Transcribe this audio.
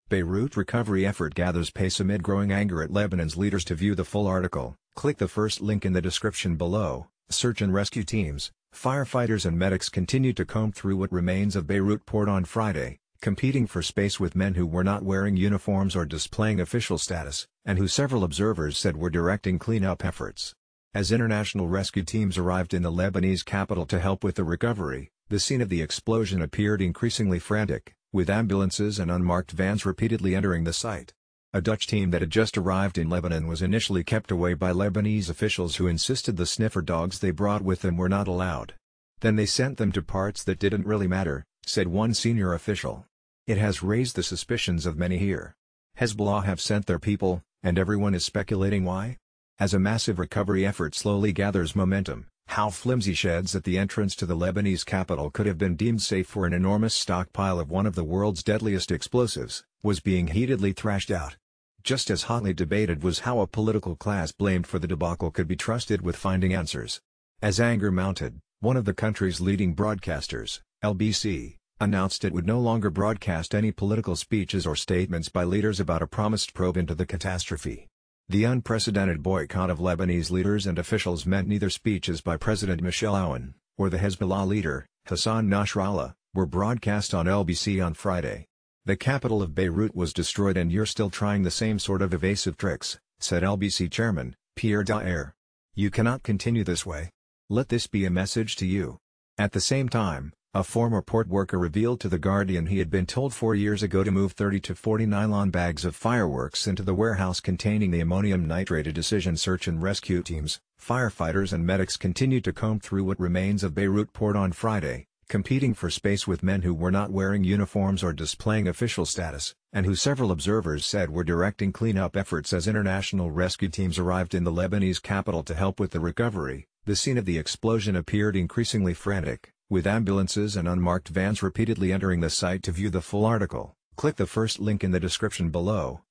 Beirut recovery effort gathers pace amid growing anger at Lebanon's leaders. To view the full article, click the first link in the description below. Search and rescue teams, firefighters and medics continued to comb through what remains of Beirut port on Friday, competing for space with men who were not wearing uniforms or displaying official status, and who several observers said were directing cleanup efforts. As international rescue teams arrived in the Lebanese capital to help with the recovery, the scene of the explosion appeared increasingly frantic, with ambulances and unmarked vans repeatedly entering the site. A Dutch team that had just arrived in Lebanon was initially kept away by Lebanese officials who insisted the sniffer dogs they brought with them were not allowed. Then they sent them to parts that didn't really matter, said one senior official. It has raised the suspicions of many here. Hezbollah have sent their people, and everyone is speculating why? As a massive recovery effort slowly gathers momentum, how flimsy sheds at the entrance to the Lebanese capital could have been deemed safe for an enormous stockpile of one of the world's deadliest explosives, was being heatedly thrashed out. Just as hotly debated was how a political class blamed for the debacle could be trusted with finding answers. As anger mounted, one of the country's leading broadcasters, LBC, announced it would no longer broadcast any political speeches or statements by leaders about a promised probe into the catastrophe. The unprecedented boycott of Lebanese leaders and officials meant neither speeches by President Michel Aoun, or the Hezbollah leader, Hassan Nasrallah, were broadcast on LBC on Friday. The capital of Beirut was destroyed and you're still trying the same sort of evasive tricks, said LBC chairman, Pierre Daher. You cannot continue this way. Let this be a message to you. At the same time, a former port worker revealed to The Guardian he had been told 4 years ago to move 30 to 40 nylon bags of fireworks into the warehouse containing the ammonium nitrate. A decision search and rescue teams, firefighters and medics continued to comb through what remains of Beirut port on Friday, competing for space with men who were not wearing uniforms or displaying official status, and who several observers said were directing cleanup efforts as international rescue teams arrived in the Lebanese capital to help with the recovery. The scene of the explosion appeared increasingly frantic, with ambulances and unmarked vans repeatedly entering the site. To view the full article, click the first link in the description below.